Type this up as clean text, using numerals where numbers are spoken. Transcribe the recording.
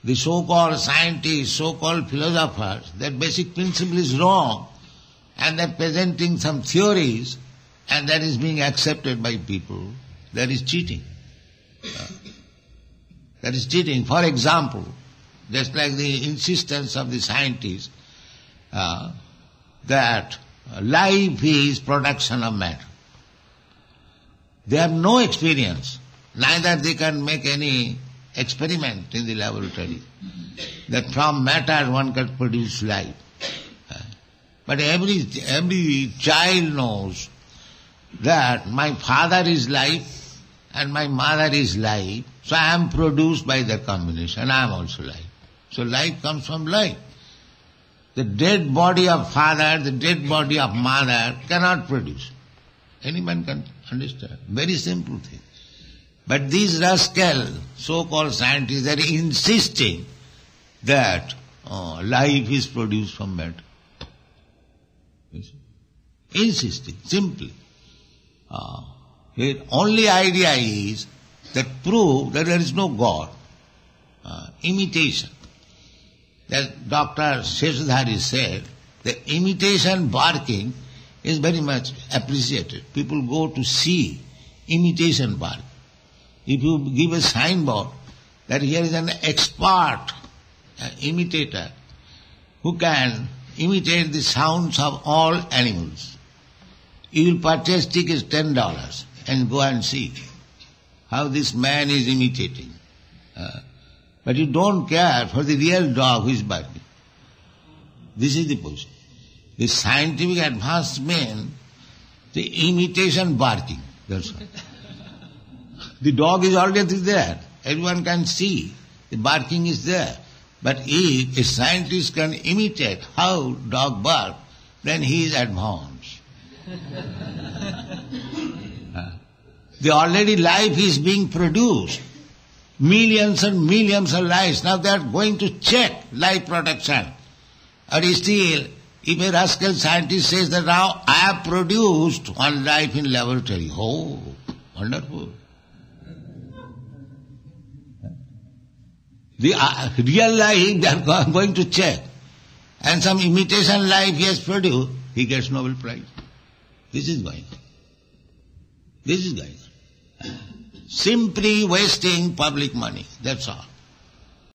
the so-called scientists, so-called philosophers, that basic principle is wrong, and they're presenting some theories, and that is being accepted by people. That is cheating. That is cheating. For example, just like the insistence of the scientists that life is production of matter. They have no experience, neither they can make any experiment in the laboratory that from matter one can produce life. But every child knows that my father is life and my mother is life, so I am produced by the combination, I am also life. So life comes from life. The dead body of father, the dead body of mother cannot produce. Anyone can understand. Very simple thing. But these rascal, so-called scientists, they are insisting that life is produced from matter. Insisting, simply. The only idea is that prove that there is no God. Imitation. That Dr. Seshadhari said, the imitation barking is very much appreciated. People go to see imitation bark. If you give a signboard that here is an expert imitator who can imitate the sounds of all animals, you will purchase tickets $10 and go and see how this man is imitating. But you don't care for the real dog who is barking. This is the position. The scientific advancement, the imitation barking, that's all. The dog is already there. Everyone can see. The barking is there. But if a scientist can imitate how dog barks, then he is advanced. The already life is being produced. Millions and millions of lives. Now they are going to check life production. And still, if a rascal scientist says that now I have produced one life in laboratory, oh, wonderful. The real life they are going to check. And some imitation life he has produced, he gets Nobel Prize. This is going on. This is going on. Simply wasting public money, that's all.